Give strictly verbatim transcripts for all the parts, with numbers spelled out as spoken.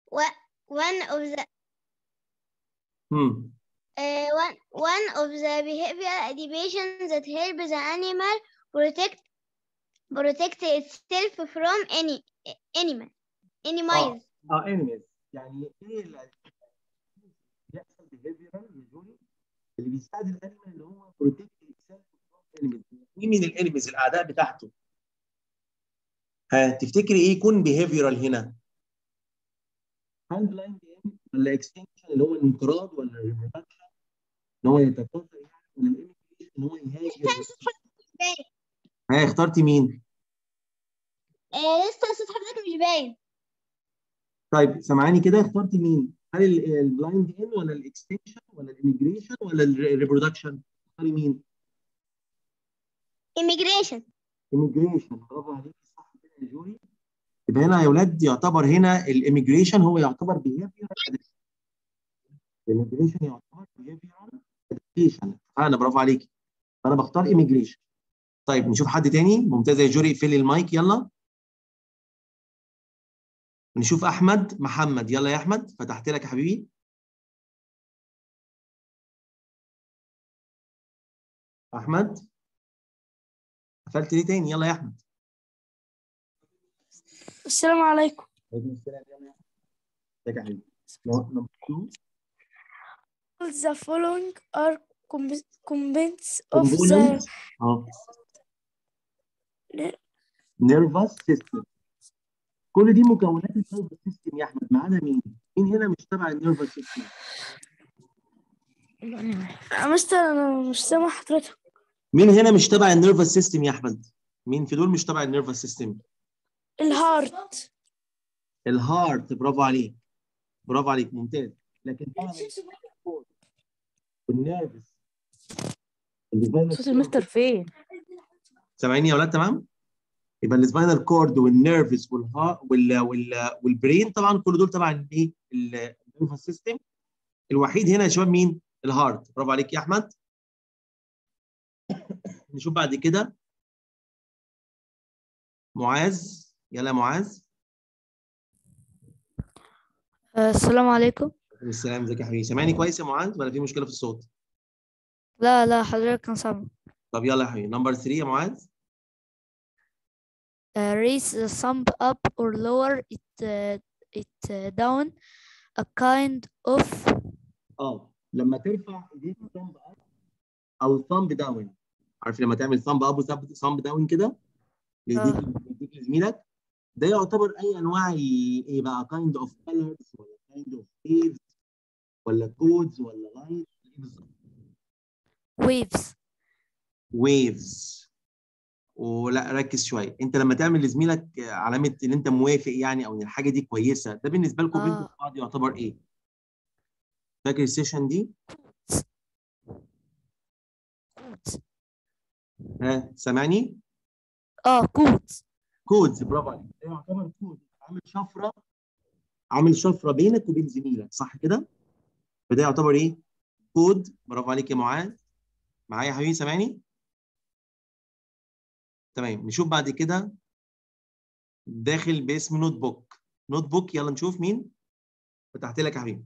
one of the Hmm. uh, one one of the behavioral adaptations that help the animal protect protect itself from any animal enemies. اه enemies يعني ايه اللي بيحصل behavioral usually اللي بيساعد الانيمال اللي هو protect itself from enemies. مين من الانيميز الاعداء بتاعته؟ ها تفتكري ايه يكون behavioral هنا؟ هل بلايند ايم ولا اكستنشن اللي هو الانقراض ولا الريبرودكشن ان هو يتكاثر يعني ولا الاميجريشن ان هو يهاجر؟ ها اخترتي مين؟ آه لسه صوت حضرتك مش باين. طيب سامعاني كده اخترتي مين؟ هل البلايند ان ولا الاكستنشن ولا الاميجريشن ولا الريبرودكشن؟ اختاري مين؟ immigration. اميجريشن برافو عليكي صح كده يا جوري. يبقى هنا يا اولاد يعتبر هنا الاميجريشن هو يعتبر behavioral الاميجريشن يعتبر behavioral adaptation. انا برافو عليكي. انا بختار immigration. طيب نشوف حد تاني. ممتازه يا جوري اقفلي المايك يلا. نشوف احمد محمد. يلا يا احمد فتحت لك يا حبيبي. احمد قفلت ليه تاني؟ يلا يا احمد. السلام عليكم. وعليكم السلام. يلا يا احمد. ازيك يا حبيبي. نمبر اتنين. All the following are components of components the of nervous system. كل دي مكونات النيرفس سيستم يا احمد ما عدا مين؟ مين هنا مش تبع النيرفس سيستم؟ يا مستر انا مش سامع حضرتك. مين هنا مش تبع النيرفس سيستم يا احمد؟ مين في دول مش تبع النيرفس سيستم؟ الهارت. الهارت برافو عليك. برافو عليك ممتاز. لكن طبعا والنيرفس صوت المستر فين؟ سامعيني يا اولاد تمام؟ يبقى السباينال كورد والنيرفس والها وال وال والبرين طبعا كل دول تبع الايه؟ النيرفس سيستم. الوحيد هنا يا شباب مين؟ الهارت. برافو عليك يا احمد. نشوف بعد كده معاذ. يلا يا معاذ. السلام عليكم. السلام. ازيك يا حبيبي؟ سامعني كويس يا معاذ ولا في مشكله في الصوت؟ لا لا حضرتك كان سامع. طب يلا يا حبيبي نمبر ثلاثة يا معاذ. Uh, raise the thumb up or lower it uh, it uh, down a kind of اه لما ترفع ايديك ثامب اب او ثامب داون. عارف لما تعمل ثامب اب وثامب داون كده لايديك آه. لايديك لزميلك ده يعتبر اي انواع ايه بقى؟ كايند اوف كلرز ولا كايند اوف ويفز ولا كودز ولا لايت؟ ايه بالظبط؟ waves. ويفز. ولا ركز شويه. انت لما تعمل لزميلك علامه ان انت موافق يعني او ان الحاجه دي كويسه ده بالنسبه لكم بينكم آه. بعض يعتبر ايه؟ فاكر السيشن دي؟ ها سامعني؟ اه كودز. كودز برافو عليك. ده يعتبر كود عامل شفره عامل شفره بينك وبين زميلك صح كده؟ فده يعتبر ايه؟ كود. برافو عليك يا معاذ. معايا يا حبيبي سامعني؟ تمام. نشوف بعد كده داخل باسم نوت بوك. نوت بوك يلا نشوف مين. فتحت لك يا حبيبي.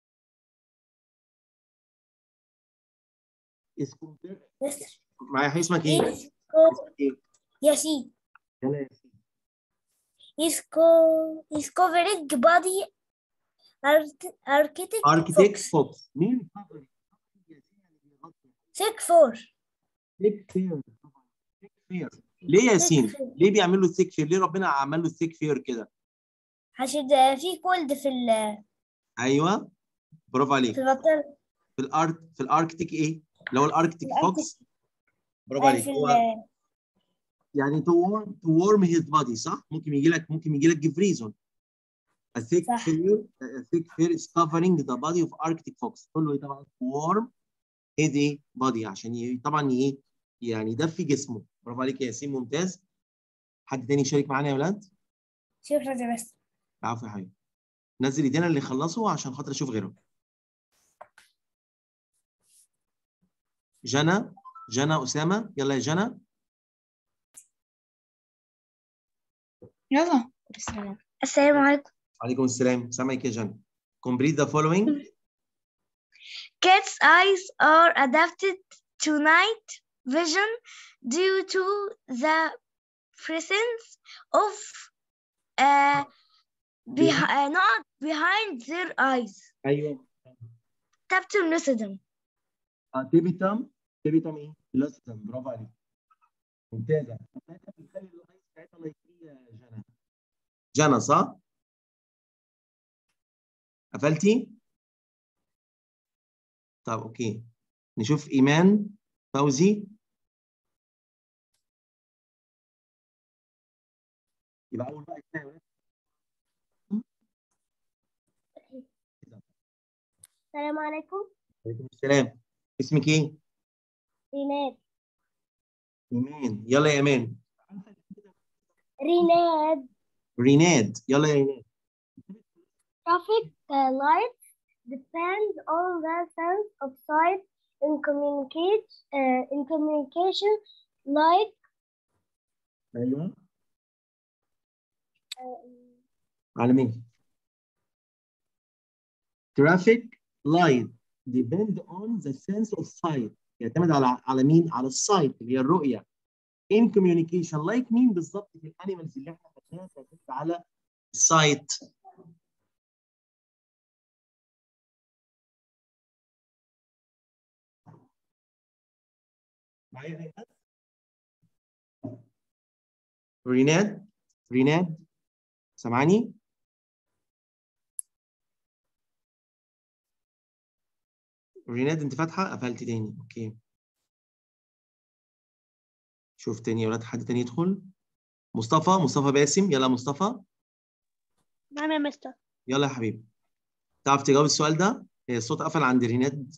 اسمه معايا يا حبيبي اسمك ايه؟ اسمك ايه؟ ياسين. يلا يا ياسين. discovering body architect اركيتكت fox. فوكس. مين؟ سيك فور. سيك فير. سيك فير. ليه يا ياسين؟ ليه بيعمل له سيك فير؟ ليه ربنا عمل له سيك فير كده؟ عشان في كولد في ال ايوه برافو عليك. في البطل. في الارك في الاركتيك ايه؟ اللي هو الاركتيك فوكس. برافو آه، عليك. في هو ال يعني to warm to warm his body صح؟ ممكن يجي لك ممكن يجي لك جفريزون. A thick صح. fur a thick fur is covering the body of Arctic fox. كله ايه طبعا warm his ايه body عشان ي... طبعا ايه يعني يدفي جسمه. برافو عليك يا ياسين ممتاز. حد تاني يشارك معانا يا ولاد؟ شكرا يا بس. العفو يا حبيبي. نزل ايدينا اللي خلصوا عشان خاطر اشوف غيرهم. جنى. جنى اسامه. يلا يا جنى. يلا. السلام السلام عليكم. عليكم السلام، سامعك يا جنى. Complete the following. Cat's eyes are adapted to night vision due to the presence of uh, behi- uh, not behind their eyes. ايوه. Tapetum lucidum. اه تيبيتم تيبيتم ايه؟ لوستم، برافو عليك. ممتازه. ممتازه بتخلي الايس بتاعتها لايك ايه يا جنى؟ جنى صح؟ قفلتي؟ طب اوكي. نشوف ايمان فوزي. يبقى اول بقى كده يا ولاد. السلام عليكم. وعليكم السلام. اسمك ايه؟ ريناد. ايمان. يلا يا ايمان. ريناد. ريناد. يلا يا ريناد. Traffic uh, lights depend on the sense of sight in communicate uh, in communication like ايوه. uh, على مين؟ Traffic light depend on the sense of sight. يعتمد على على مين؟ على السايت اللي هي الرؤية. In communication like مين بالظبط في الانيمالز اللي احنا خدناها تعتمد على السايت. معايا ريناد؟ ريناد؟ ريناد؟ سامعاني؟ ريناد انت فاتحة؟ قفلت تاني، اوكي. شوف تاني يا ولاد، حد تاني يدخل. مصطفى، مصطفى باسم، يلا مصطفى. نعم يا مستر. يلا يا حبيبي. تعرف تجاوب السؤال ده؟ هي الصوت قفل عند ريناد.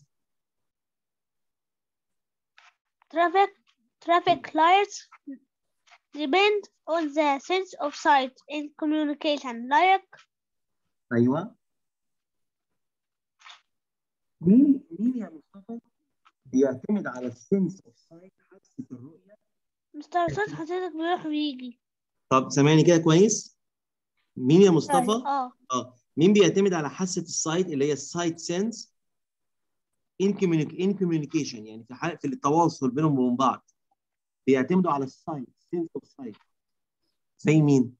Traffic traffic lights depend on the sense of sight in communication like ايوه. مين مين يا مصطفى بيعتمد على السنس اوف سايت، حاسه الرؤيه؟ مستر صوت حضرتك بيروح ويجي. طب سامعني كده كويس؟ مين يا مصطفى؟ اه اه مين بيعتمد على حاسه السايت اللي هي السايت سنس ان ان كوميونيكيشن، يعني في حال في التواصل بينهم وبين بعض بيعتمدوا على السايت سنس اوف سايت. زي مين؟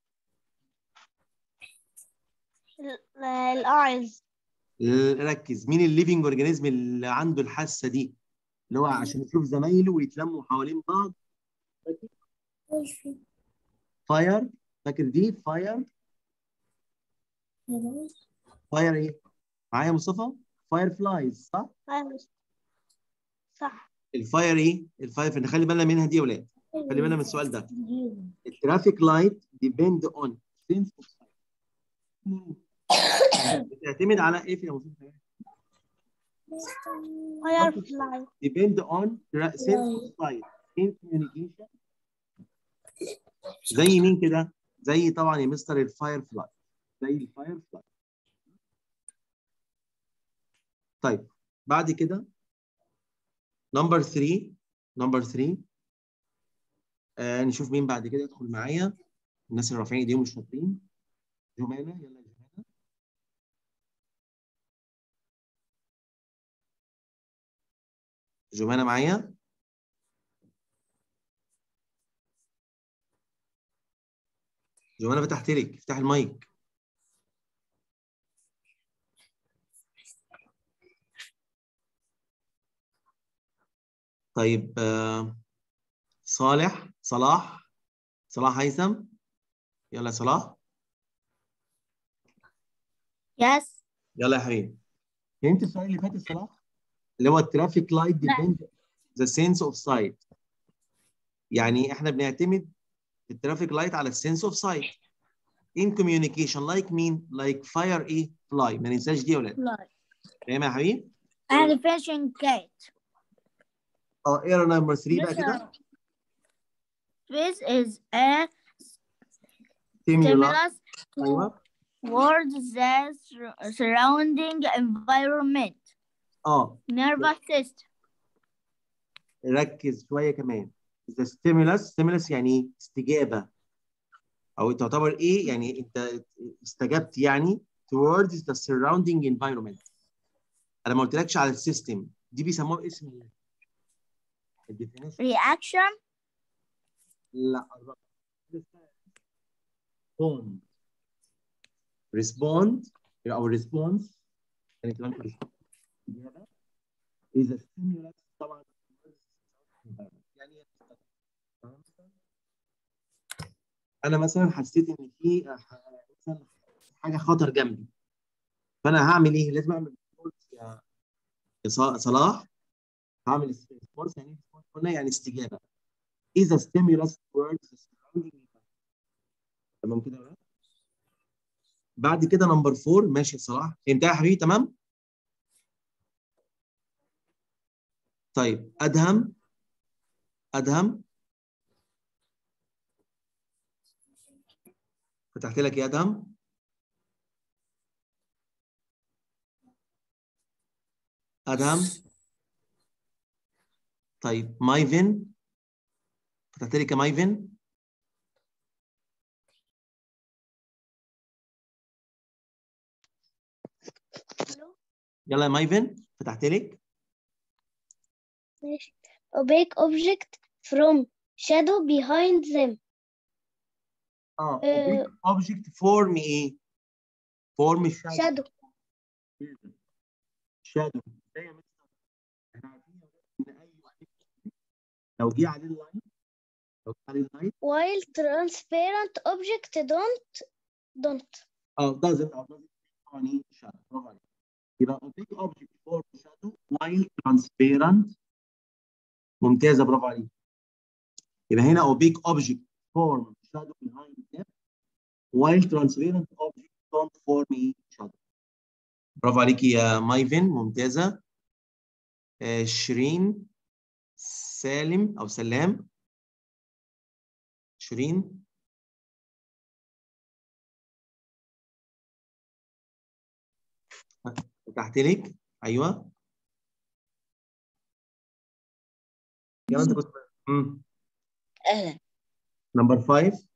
الايز. ركز. مين الليفنج اورجانيزم اللي عنده الحاسه دي؟ اللي هو عشان يشوف زمايله ويتلموا حوالين بعض. فاير. فاكر دي؟ فاير. فاير ايه؟ معايا مصطفى؟ فاير فلايز صح؟ صح. الفاير ايه؟ الفاير نخلي بالنا منها دي يا ولاد. خلي بالنا من السؤال ده. الترافيك لايت ديبند اون سنس اوف سايت. بتعتمد على ايه في يا مصطفى؟ فاير فلاي. depend on sense of sight in communication. زي مين كده؟ زي طبعا يا مستر الفاير فلاي. زي الفاير فلاي. طيب بعد كده نمبر ثلاثة. نمبر ثلاثة. آه نشوف مين بعد كده يدخل معايا. الناس اللي رافعين ايديهم مش شاطرين. جمانة، يلا يا جمانة. جمانة معايا؟ جمانة فتحت لك، افتح المايك. طيب آه صالح، صلاح، صلاح هيثم. يلا يا صلاح. Yes. يلا يا حبيبي. فهمت السؤال اللي فات يا صلاح؟ اللي هو الترافيك لايت ديبند ذا سنس اوف سايت. يعني احنا بنعتمد في الترافيك لايت على السنس اوف سايت. ان كوميونيكيشن لايك مين؟ لايك فاير ايه؟ فلاي. ما ننساش دي يا ولاد. Fly. فاهم يا حبيبي؟ And fishing kite. اه اقرا نمبر ثلاثة بقى كده. This is a stimulus. stimulus to ايوه. towards the sur- surrounding environment. اه Nervous system. ركز شويه كمان. The stimulus stimulus يعني استجابه. او تعتبر ايه يعني انت استجبت يعني towards the surrounding environment. انا ما قلتلكش على السيستم دي بيسموها باسم ايه؟ الديفينيشن. reaction. لا respond respond او response يعني كمان الإجابة is a stimulus طبعا يعني انا مثلا حسيت ان في مثلا حاجه خطر جنبي فانا هعمل ايه؟ لازم اعمل يا يا صلاح هعمل ريسبونس. يعني قلنا يعني استجابه is a stimulus towards the surrounding environment. تمام كده ولا؟ بعد كده نمبر فور ماشي يا صلاح فهمتها يا حبيبي تمام؟ طيب ادهم ادهم فتحت لك يا ادهم. ادهم طيب مايفن فتحت لك يا مايفن. يلا يا مايفن فتحت لك. ماشي. opaque object from shadow behind them. اه آه، اوبجكت اوبجكت فورم ايه؟ فورم shadow. شادو. زي ما احنا عارفين ان اي لو جه عليه اللاين لو جه عليه اللاين while transparent object don't don't. اه doesn't او doesn't طبعا ايه شادو. برافو عليك. يبقى اوبجكت اوبجكت فورم شادو while transparent. ممتازه برافو عليك. يبقى هنا اوبجكت اوبجكت فورم شادو behind them while transparent object don't form ايه شادو. برافو عليكي يا مايفن ممتازه. آه شيرين سالم او سلام. شيرين فتحت لك. ايوه يلا انت كنت امم أهلا. نمبر خمسة.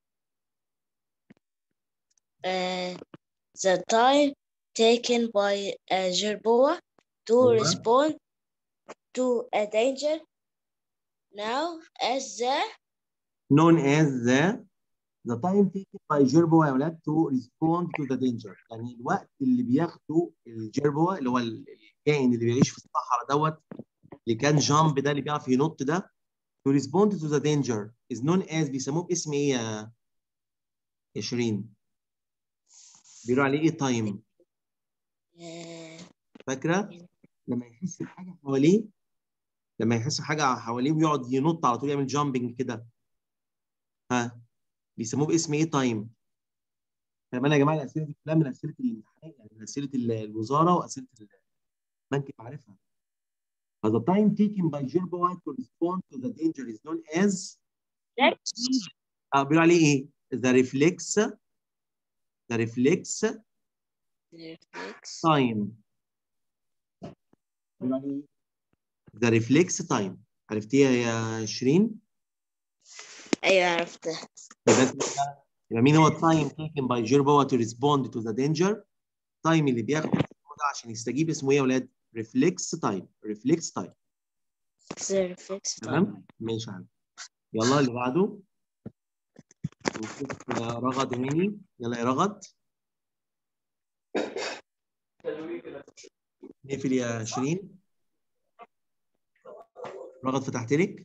Uh, the time taken by a jerboa to أيوة. respond to a danger now as the known as the the time taken by jerboa يا ولاد to respond to the danger. يعني الوقت اللي بياخده الجربوة اللي هو الكائن اللي بيعيش في الصحراء دوت اللي كان جامب ده اللي بيعرف ينط ده to respond to the danger is known as بيسموه باسم ايه يا يا شيرين؟ بيقولوا عليه ايه تايم؟ uh, فاكرة؟ لما يحس بحاجة حواليه لما يحس بحاجة حواليه ويقعد ينط على طول يعمل جامبنج كده ها بيسموه باسم ايه تايم؟ كمان يا جماعه الاسئله دي كلها من اسئله الامتحان يعني من اسئله الوزاره واسئله البنك بعرفها. The time taken by jerboa to respond to the danger is known as اه بيقولوا عليه ايه؟ The reflex the reflex time. بيقولوا عليه ايه؟ The reflex time. عرفتيها يا شيرين؟ أيوة عرفتها. يبقى يبقى مين هو التايم taken by jerboa to respond to the danger؟ تايم اللي بياخده عشان يستجيب اسمه ايه يا ولاد؟ ريفلكس تايم. ريفلكس تايم. The reflex تمام؟ ماشي يا عم. يلا اللي بعده. نشوف رغد هاني. يلا يا رغد. نقفل يا شيرين. رغد فتحت لك.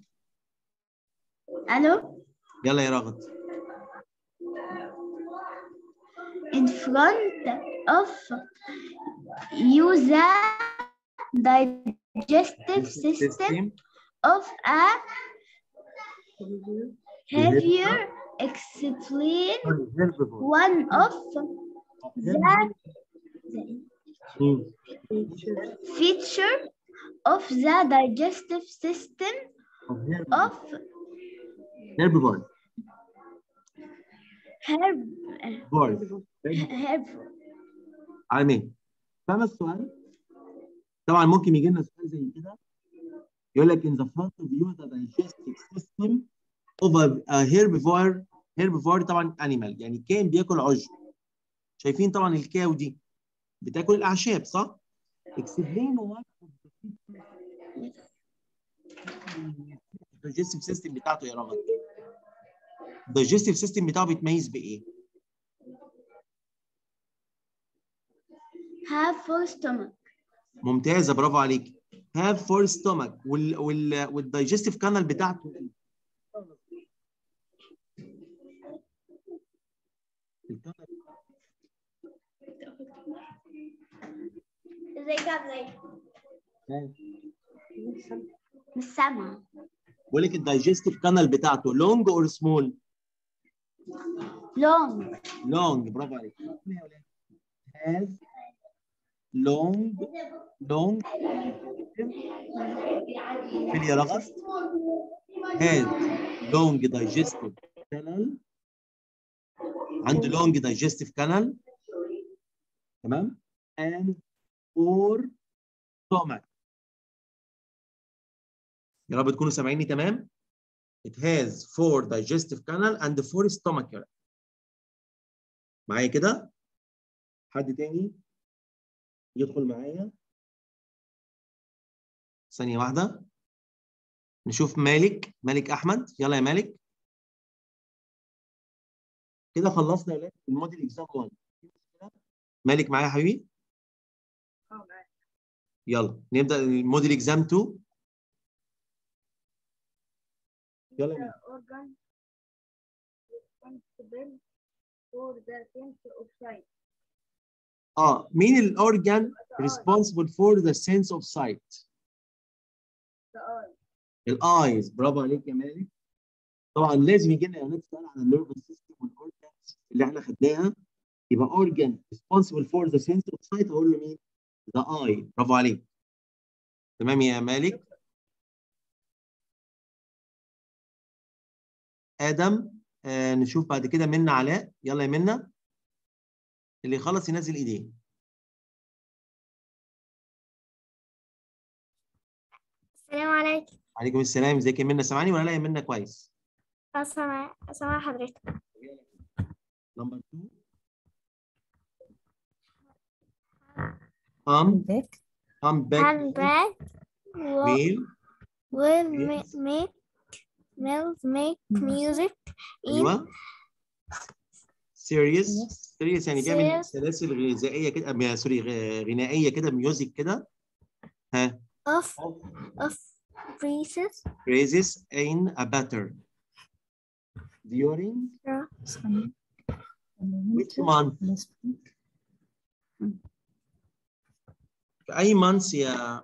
الو. يلا يا رغد. in front of you the digestive system of a heavier explain one of the feature of the digestive system of herbivore. herb herb عالمين. فاهم السؤال؟ طبعا ممكن يجي لنا سؤال زي كده يقول لك in the front of you the digestive system of a, a herbivore هيربيفور طبعا انيمال، يعني كائن بياكل عشب. شايفين طبعا الكاو دي بتاكل الاعشاب صح؟ اكسبلين وات الدايجستيف سيستم بتاعته يا رغد. الدايجستيف سيستم بتاعه بيتميز بايه؟ have full stomach. ممتازه برافو عليك. have full stomach وال وال والدايجستيف كانال بتاعته ازيك عامله ايه؟ مش سامعه. بقول لك الدايجستيف كانال بتاعته لونج اور سمول؟ long. لونج برافو عليك. has long long فين يا رغد؟ has long digestive canal، عنده long digestive canal تمام، and four stomach. يا رب تكونوا سامعيني تمام. It has four digestive canal and four stomach. معايا كده؟ حد تاني يدخل معايا؟ ثانية واحدة نشوف مالك، مالك أحمد، يلا يا مالك. كده خلصنا يا ولاد الموديل اكزام واحد. مالك معايا يا حبيبي؟ اه معاك. يلا نبدأ الموديل اكزام اتنين. يلا يا مالك. اه مين الاورجان responsible for the sense of sight؟ الايز. برافو عليك يا مالك. طبعا لازم يجي لنا يا ولاد سؤال عن النيرفس سيستم والاورجانز اللي احنا خدناها. يبقى اورجان responsible for the sense of sight اقول له مين؟ ذا اي. برافو عليك. تمام يا مالك. ادم. آه نشوف بعد كده منى علاء. يلا يا منى اللي يخلص ينزل ايديه. السلام عليكم. عليكم السلام. ازيك يا منى؟ سامعني ولا لا يا منى كويس؟ اه سامع سامع حضرتك. نمبر اتنين. هم back هم باك Come back ميل will make make will make music in ايوه سيريس. سيريس يعني بيعمل Serious. سلاسل غذائيه كده، سوري غنائيه كده، ميوزك كده. ها of of phrases phrases in a pattern during which month؟ في اي month يا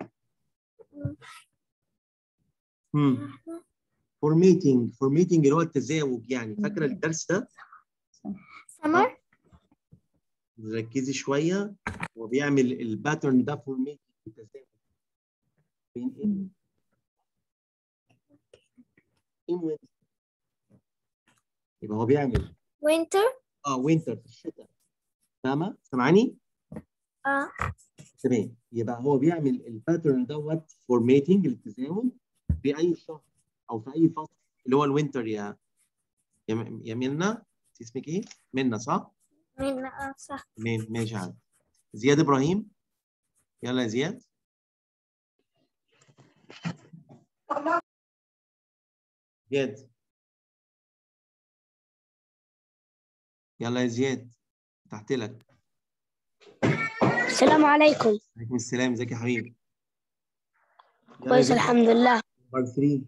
امم formating formating اللي هو التزاوج يعني. فاكره الدرس ده؟ summer ركزي شويه. هو بيعمل الباترن ده formating التزاوج بين ايه؟ in winter. يبقى هو بيعمل winter اه وينتر في الشتاء. فاهمه؟ سامعاني؟ اه تمام. يبقى هو بيعمل الباترن دوت فورميتنج التزاوج في اي شهر او في اي فصل اللي هو الوينتر. يا يا يا منى اسمك ايه؟ منى صح؟ من اه صح. تمام ماشي. عادي. زياد ابراهيم. يلا يا زياد. زياد يلا يا زياد تحت لك. السلام عليكم. عليكم السلام. ازيك يا حبيبي؟ كويس الحمد لله. نمبر ثلاثة.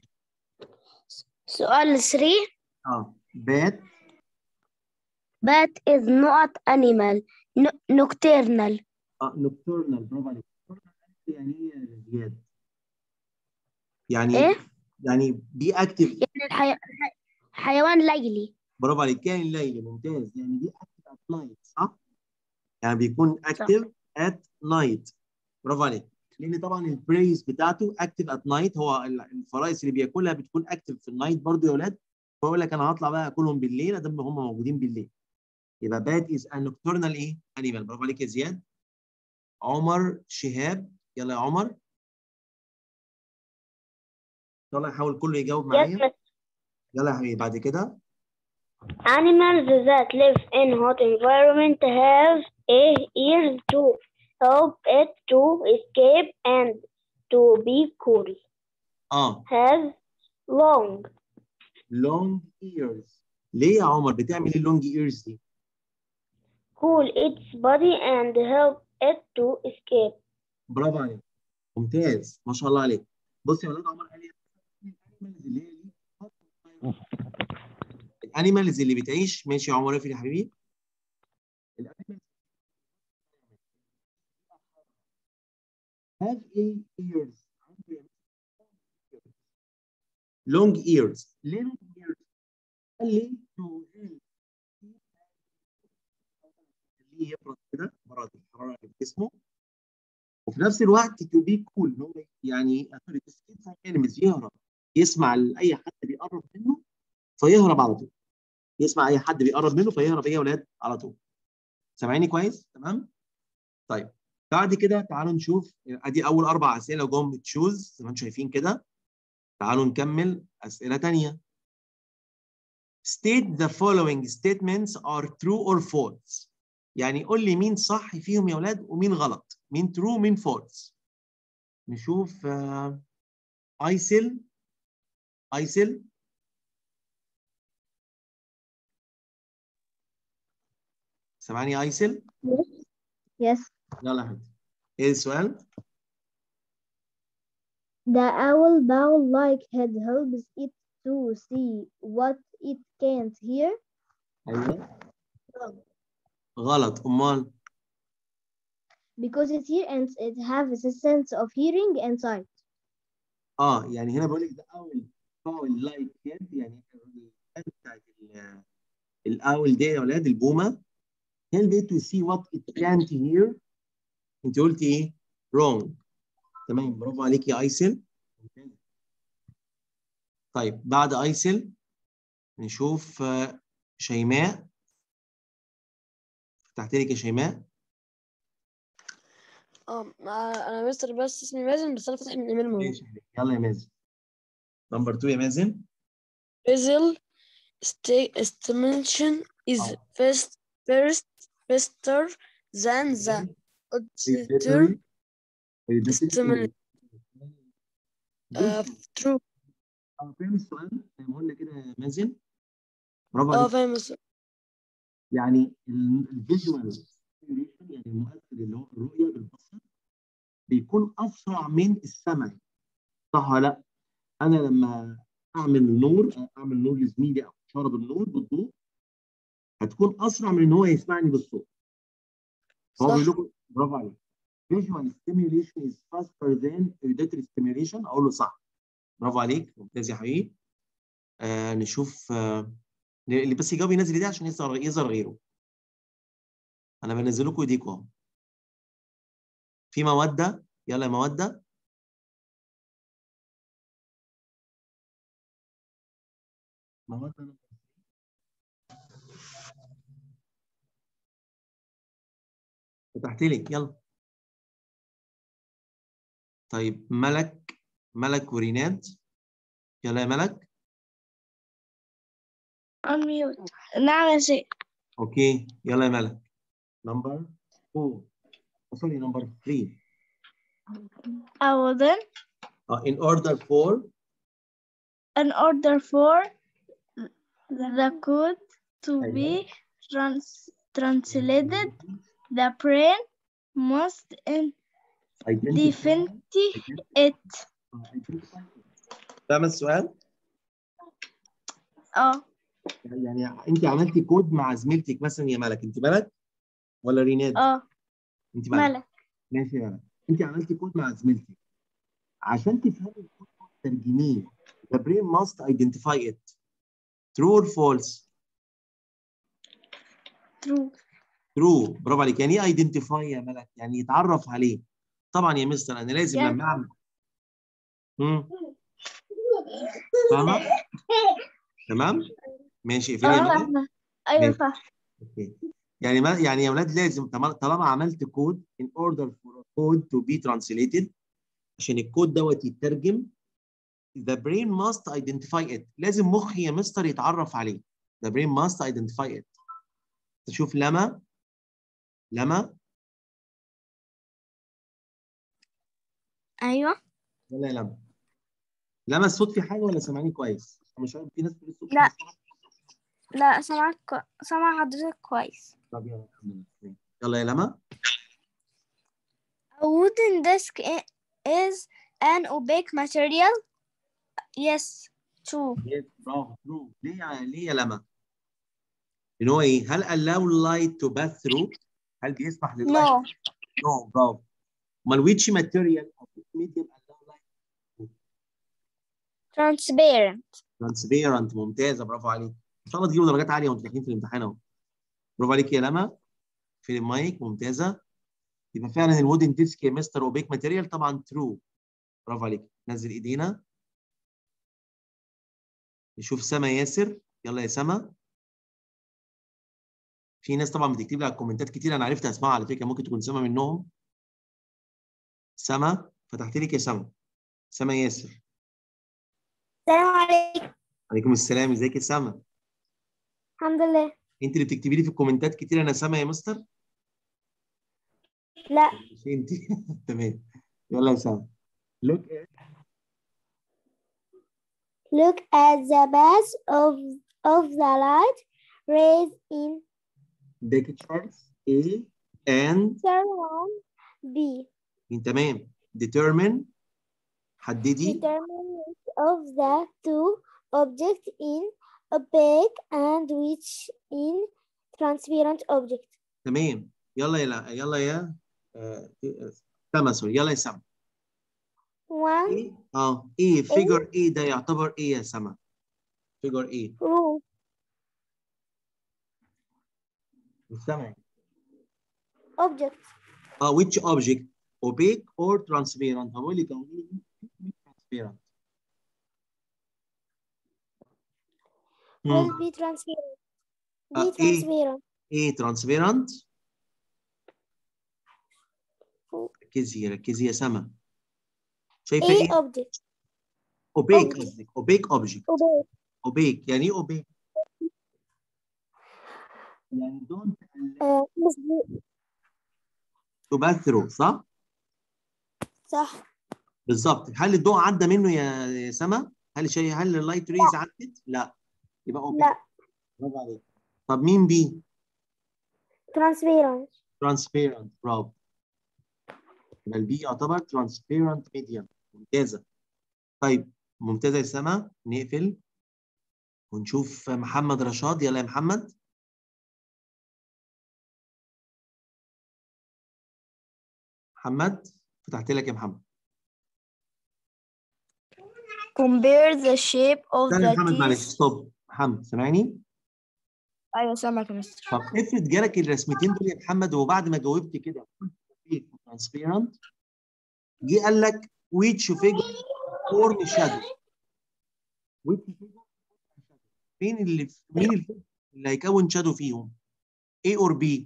سؤال ثلاثة. اه بات Bat is not animal. No- nocturnal. اه نوكتورنال. برافو عليك. يعني ايه يا زياد؟ يعني إيه؟ يعني بي اكتف. يعني الحي... حيوان ليلي. برافو عليك. كائن ليلي. ممتاز. يعني دي اكتف ات نايت صح؟ يعني بيكون اكتف ات نايت. برافو عليك. لان طبعا البريز بتاعته اكتف ات نايت. هو الفرائس اللي بياكلها بتكون اكتف في النايت برضو يا اولاد. فيقول لك انا هطلع بقى اكلهم بالليل ادام هم موجودين بالليل. يبقى بات از ان نوكتورنال ايه؟ انيمال. برافو عليك يا زياد. عمر شهاب. يلا يا عمر. يلا يحاول كله يجاوب معايا. يلا يا حبيبي. بعد كده Animals that live in hot environment have a ears to help it to escape and to be cool. اه Have long long ears. ليه يا عمر بتعمل ايه long ears دي؟ cool its body and help it to escape. برافو عليك، ممتاز ما شاء الله عليك. بص يا ولاد، عمر قال لي الانيمالز اللي هي الانيمالز اللي بتعيش. ماشي يا عمر، يا حبيبي. الانيمالز have a ears long ears. ليه long ears؟ قال لي to help اللي يبرد كده، برد الحراره اللي في جسمه، وفي نفس الوقت to be cool، هو يعني escape from enemies، يهرب، يسمع اي حد بيقرب منه فيهرب على طول. يسمع اي حد بيقرب منه فيهرب ايه يا ولاد على طول. سامعيني كويس؟ تمام؟ طيب بعد كده تعالوا نشوف، ادي اول اربع اسئله جم تشوز زي ما انتم شايفين كده. تعالوا نكمل اسئله ثانيه. State the following statements are true or false. يعني قول لي مين صح فيهم يا ولاد ومين غلط، مين true مين false. نشوف آه، ايسل ايسل سامعني ايسل؟ Yes. يلا يا حبيبي، ايه السؤال؟ The owl bowl-like head helps it to see what it can't hear. ايوه غلط. امال؟ Because it hears and it has a sense of hearing and sight. اه يعني هنا بقول لك ده اول اول لايك هيد، يعني الهيد بتاعت ال- الاول دي يا اولاد البومه. help it to see what it can't hear. انت قلتي ايه؟ wrong. تمام، برافو عليك يا ايسل. طيب بعد ايسل نشوف آه، شيماء. فتحت لك يا شيماء. اه انا مستر بس اسمي مازن، بس انا فاتح من ايميل مهم. ماشي يلا يا مازن. نمبر اتنين يا مازن. Brazil estimation is آه. first first faster than the auditor estimation. Uh, true. اه فاهم السؤال زي ما قلنا كده يا مازن. برافو اه عليك. فاهم السؤال. يعني الفيجوال يعني المؤثر اللي هو الرؤيه بالبصر بيكون اسرع من السمع، صح ولا لا؟ انا لما اعمل نور اعمل نور لزميلي او اشاره بالنور بالضوء هتكون اسرع من ان هو يسمعني بالصوت. فهو بيقول لكم برافو عليك. visual stimulation is faster than auditory stimulation. اقول له صح. برافو عليك، ممتاز يا حبيبي. آه نشوف آه اللي بس يجاوب ينزل ايديه عشان يظهر يظهر غيره. انا بنزل لكم ايديكم اهو. في موده، يلا يا موده. موده فتحت لك، يلا. طيب ملك ملك وريناد، يلا يا ملك. unmute. نعم يا شيخ. اوكي يلا يا ملك. نمبر فور سوري نمبر ثري. أولا Uh, in order for in order for the code to أيوة. be trans translated, the brain must identify identify it. فاهم السؤال؟ اه يعني انت عملتي كود مع زميلتك مثلا يا ملك، انت ملك ولا ريناد؟ اه انت ملك. ملك. ماشي يا ملك، انت عملتي كود مع زميلتك عشان تفهمي الكود ترجميه. The brain must identify it. True or false؟ true. True، برافو عليك. يعني ايه identify يا ملك؟ يعني يتعرف عليه. طبعا يا مستر انا لازم يعني لما اعمل امم فاهمه؟ تمام؟ ماشي اقفلي يا اه ملك. فاهمة. ايوه ماشي. فاهم. اوكي. يعني ما يعني يا اولاد لازم طالما عملت كود in order for a code to be translated، عشان الكود دوت يترجم the brain must identify it. لازم مخي يا مستر يتعرف عليه. The brain must identify it. تشوف لما لما أيوة. ولا يا لما؟ لما الصوت في حاجة ولا سامعني كويس؟ مش عارف، في ناس بتقول الصوت. لا لا سامعك كو... سامع حضرتك كويس. طب يلا الحمد لله. يلا يا لما. A wooden desk is an opaque material. Yes, true. Yes, برافو true. ليه يا ليه يا لما؟ إن هو إيه؟ هل allow light to pass through؟ هل بيسمح لللايت؟ No. No, برافو. أمال which material أو which medium allow light؟ Transparent. transparent. ممتازة، برافو عليك. إن شاء الله تجيبوا درجات عالية وأنتوا داخلين في الامتحان أهو. برافو عليك يا لما. في المايك ممتازة. يبقى فعلا الوودن ديسك يا مستر اوبيك ماتيريال طبعا ترو. برافو عليك. نزل ايدينا نشوف سما ياسر. يلا يا سما. في ناس طبعا بتكتب لي على الكومنتات كتير، انا عرفت اسمعها على فكره، ممكن تكون سما منهم. سما فتحت لك يا سما. سما ياسر. السلام عليكم. عليكم السلام، ازيك يا سما؟ الحمد لله. انت اللي بتكتبي لي في الكومنتات كتير انا سما يا مستر؟ لا. مش انت. تمام. يلا يا سما. look at Look at the path of of the light rays in pictures A and picture one B. تمام. determine حددي Determinant of the two objects in opaque and which in transparent object. تمام. يلا يا يلا يا آه، سما سوري. يلا يا سما. One ايه اه ايه فيجر ايه ده يعتبر ايه يا سما؟ فيجر ايه؟ room مش سامع. object. اه which object opaque or transparent؟ هقول لك اهو transparent. Will be transparent. Be آه transparent. ايه ايه transparent؟ ركزي ركزي يا سما. شايفه A ايه؟ object. opaque Object. قصدك opaque object. Opaque. opaque يعني ايه opaque؟ يعني don't آه، مش دي. to pass through صح؟ صح. بالظبط. هل الضوء عدى منه يا سما؟ هل شيء هل اللايت ريز عدت؟ لا. يبقى opaque. لا. برافو عليك. طب مين بي؟ transparent. transparent. برافو. يبقى البي يعتبر transparent medium. ممتازة. طيب ممتازة يا سما. نقفل ونشوف محمد رشاد. يلا يا محمد. محمد فتحت لك يا محمد. Compare the shape of ثانية the محمد معلش teeth. ستوب. محمد سامعني؟ أيوة سامعك يا مستر. طب افرض جالك الرسمتين دول يا محمد وبعد ما جاوبت كده transparent جه قال لك which figure form shadow. which figure فين اللي مين الفيجر اللي هيكون شادو فيهم؟ A or B؟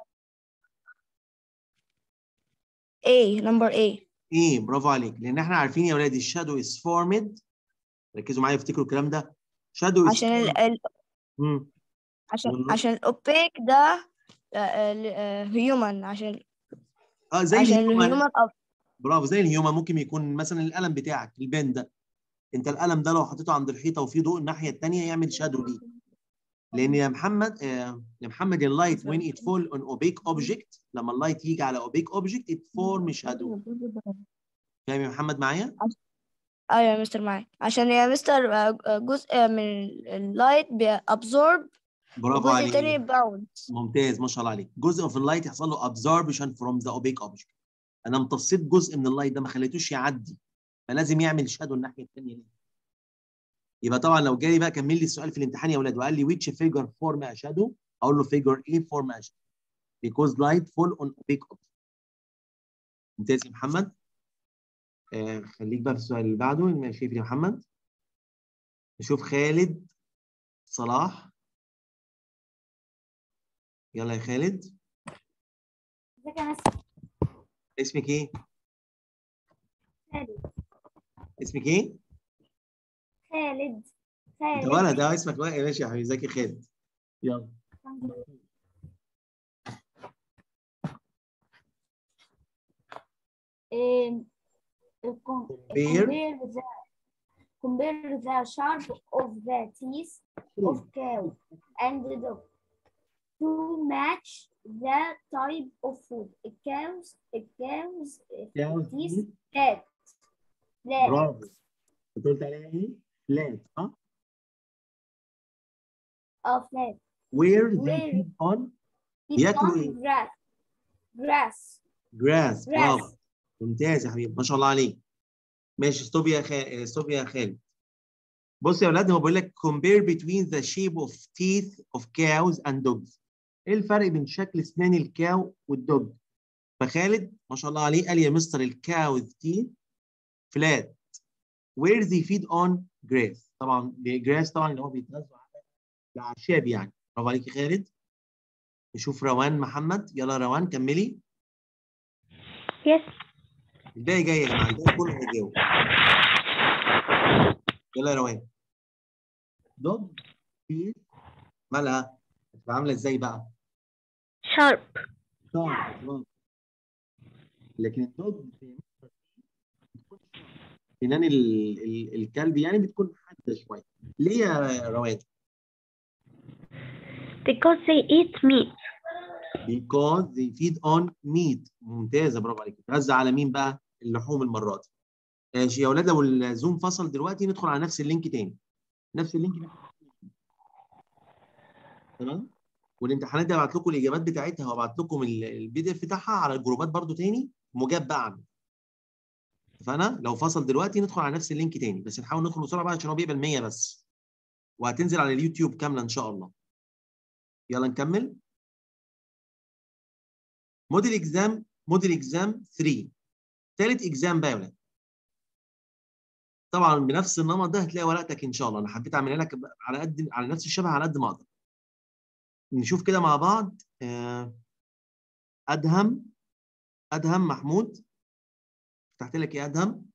A number A. A. برافو عليك. لان احنا عارفين يا اولاد الشادو is formed. ركزوا معايا افتكروا الكلام ده. شادو is عشان ال ال مم. عشان والله. عشان الأوبيك ده هيومن. عشان اه زي عشان الهيومن. الهيومن أب. برافو زي الهيومن. ممكن يكون مثلا القلم بتاعك البين ده، انت القلم ده لو حطيته عند الحيطه وفي ضوء الناحيه الثانيه يعمل شادو ليه. لان يا محمد آه يا محمد اللايت when it fall on opaque object، لما اللايت يجي على opaque object it form shadow. فاهم يا محمد معايا؟ أيوة يا مستر معاك. عشان يا مستر آه، جزء من اللايت بيابزورب برافو وجزء عليك. تاني باوند. ممتاز ما شاء الله عليك. جزء في اللايت يحصل له absorption from the opaque object. انا امتصيت جزء من اللايت ده ما خليتوش يعدي، فلازم يعمل شادو الناحيه الثانيه دي. يبقى طبعا لو جالي بقى كمل لي السؤال في الامتحان يا اولاد وقال لي which figure form a shadow، اقول له figure A form a shadow because light fall on opaque object. ممتاز يا محمد. آه خليك بقى في السؤال اللي بعده. ما شايف يا محمد؟ نشوف خالد صلاح. يلا يا خالد. ازيك يا مستر؟ اسمك ايه؟ خالد. اسمك ايه؟ خالد. انت ولد اه اسمك ولد. ماشي يا حبيبي، ازيك يا خالد؟ يلا. Um, com- compare compare the compare the shape of the teeth of cow and dog to match the type of food. A cow's a cow's cows teeth teeth. flat. Flat. برافو. انت قلت عليها ايه؟ flat اه. Oh, flat. where they Where feed on. it's بياكلوا on ايه؟ grass. Grass. grass. Grass. برافو. ممتاز يا حبيبي، ما شاء الله عليك. ماشي ستوب يا خالد، ستوب يا خالد. بص يا اولاد، هو بيقول لك compare between the shape of teeth of cows and dogs. ايه الفرق بين شكل اسنان الكاو والدوج؟ فخالد ما شاء الله عليه قال يا مستر الكاوز teeth flat where they feed on grass. طبعا grass طبعا اللي هو بيتغذوا على الاعشاب يعني. برافو عليك يا خالد. نشوف روان محمد. يلا روان كملي. يس. الباقي جاي يا جماعه، الباقي كله هيجاوب. يلا يا روان. دوج teeth مالها؟ هتبقى عامله ازاي بقى؟ شارب. شارب. لكن الدوج سنان ال- ال- الكلب يعني بتكون حاده شويه. ليه يا روان؟ because they eat meat. because they feed on meat. ممتازه برافو عليك. بتغذى على مين بقى؟ اللحوم المره دي. ماشي يا اولاد، لو الزوم فصل دلوقتي ندخل على نفس اللينك تاني. نفس اللينك ده. تمام؟ والامتحانات دي هبعت لكم الاجابات بتاعتها، وهبعت لكم البي دي اف بتاعها على الجروبات برضو تاني مجاب بقى عنه. اتفقنا؟ لو فصل دلوقتي ندخل على نفس اللينك تاني، بس نحاول ندخل بسرعه بقى عشان هو بيقبل مية بس. وهتنزل على اليوتيوب كامله ان شاء الله. يلا نكمل. موديل اكزام، موديل اكزام ثلاثة. ثالث اكزام بقى يا ولاد. طبعا بنفس النمط ده هتلاقي ورقتك ان شاء الله. انا حبيت اعملها لك على قد على نفس الشبه على قد ما اقدر. نشوف كده مع بعض. ادهم ادهم محمود، فتحت لك ايه ادهم؟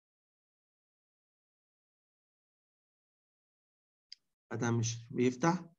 ادهم مش بيفتح.